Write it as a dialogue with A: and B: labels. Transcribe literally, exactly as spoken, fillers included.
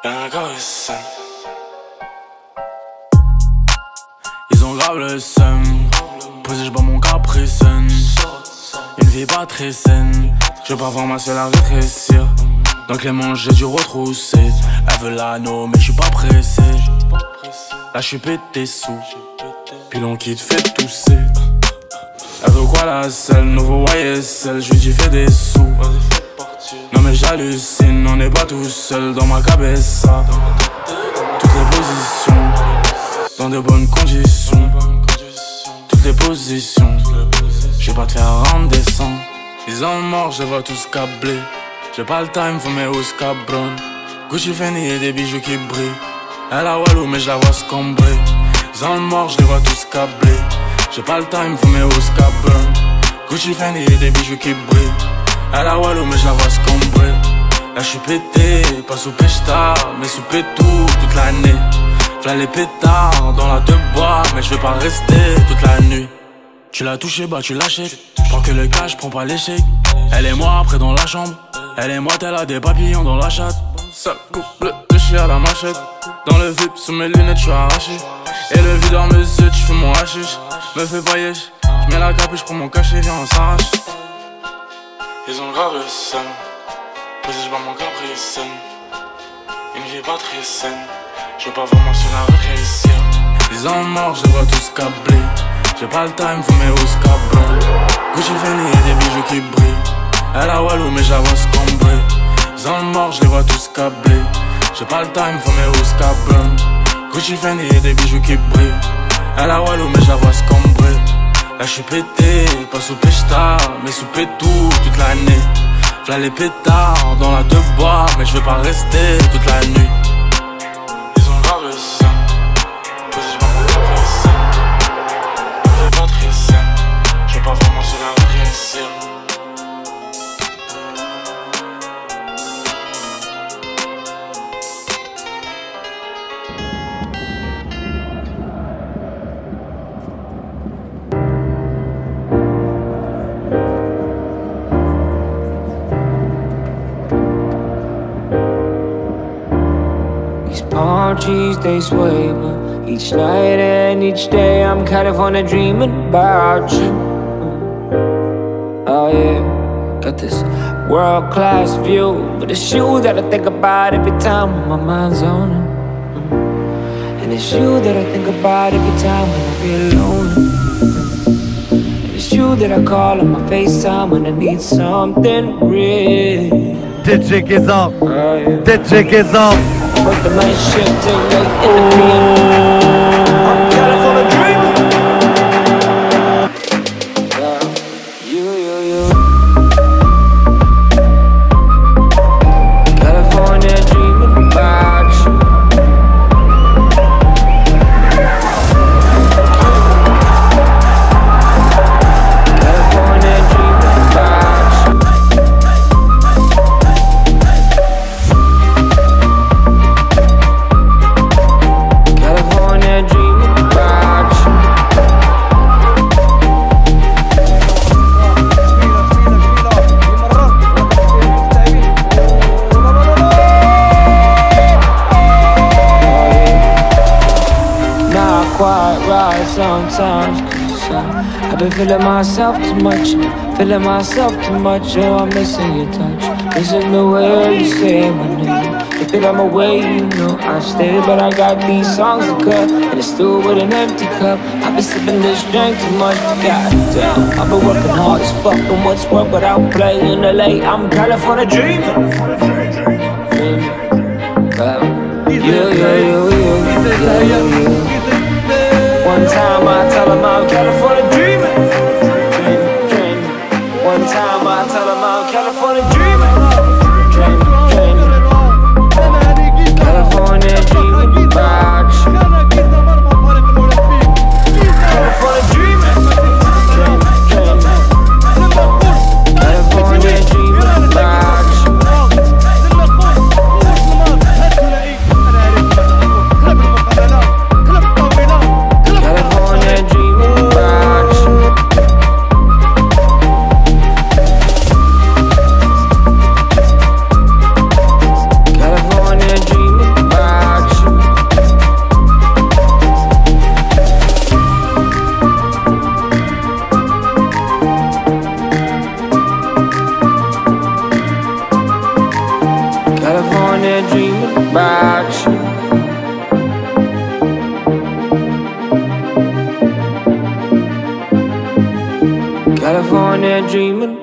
A: Ils ont grave le seum. Posé, j'bois mon caprice. Une vie pas très saine. Je veux pas voir ma seule à rétrécir. Donc les manches j'ai dû retrousser. Elle veut l'anneau mais je suis pas pressé. Là je suis pété sous. Pilon qui te fait tousser. Elle veut quoi la selle, nouveau Y S L. Je lui dis fais des sous. Non mais j'hallucine, on n'est pas tout seul dans ma cabessa. Toutes les positions, dans de bonnes conditions. Toutes les positions, je vais pas te faire rendre descend. Ils ont mort, je vois tous câblés. J'ai pas le time, faut mes housses cabron. Gucci Fendi et des bijoux qui brillent. Elle a Walou mais je la vois scombrer. Ils ont mort, je les vois tous câblés. J'ai pas le time, faut mes housses cabron. Gucci Fendi et des bijoux qui brillent. Elle a Walou mais je la vois scombrer. Là je suis pété, pas sous pêche-tard, mais sous pétou toute l'année. V'là les pétards dans la deux bois, mais je vais pas rester toute la nuit. Tu l'as touché, bah tu lâché. J'prends que le cash, j'prends pas l'échec. Elle et moi après dans la chambre. Elle et moi elle a des papillons dans la chatte. Sale couple de chien à la machette. Dans le V I P sous mes lunettes j'suis arraché. Et le videur me zut, j'fuis mon hashish. Me fais pas yesh, j'mets la capuche, j'prends mon cachet, viens on s'arrache. Ils ont grave le seum. Posé, j'bois mon caprice. Une vie pas très saine. Je veux pas vraiment sur la rétrécir. Ils ont mort, je vois tous câblés. J'ai pas le time, faut mes housses cabron. Gucci Fendi et des bijoux qui brillent. Elle a Walou mais je la vois scombrer. Ils ont mort, je les vois tous câblés. J'ai pas le time, faut mes housses cabron. Gucci Fendi et des bijoux qui brillent. Elle a Walou mais je la vois scombrer. Là je suis pété, pas sous pêche-tard, mais sous pétou toute l'année. V'là les pétards dans la deux bois, mais je vais pas rester toute la nuit. Ils ont grave le seum. Posé, j'bois mon caprice. Une vie pas très saine. Je veux pas vraiment se la rétrécir.
B: Palm trees, they sway me each night and each day. I'm California dreaming about you. Oh yeah, got this world-class view, but it's you that I think about every time when my mind's on it. And it's you that I think about every time when I feel alone. And it's you that I call on my FaceTime when I need something real.
C: D J Gezam,
B: oh, yeah.
C: D J Gezam.
B: But the night shift till late in the P M. I'm California dreaming. Yeah, you, you, you. California dreaming about you. California dreaming about you. Sometimes, cause uh, I've been feeling myself too much, feeling myself too much. Oh, I'm missing your touch, missing the way you say my name. If it I'm away, you know I stay, but I got these songs to cut, and it's still with an empty cup. I've been sipping this drink too much, but goddamn, I've been working hard as fuck, and what's work without playing L A? I'm California dreaming. Well, you, you, you, you, you, you. One time I tell him I'm California dreaming, dreaming, dreaming. One time I tell him I'm California dreaming, dreaming, dreaming. California dreaming about you. California dreaming, dreaming, dreaming. California dreaming about you. California dreaming.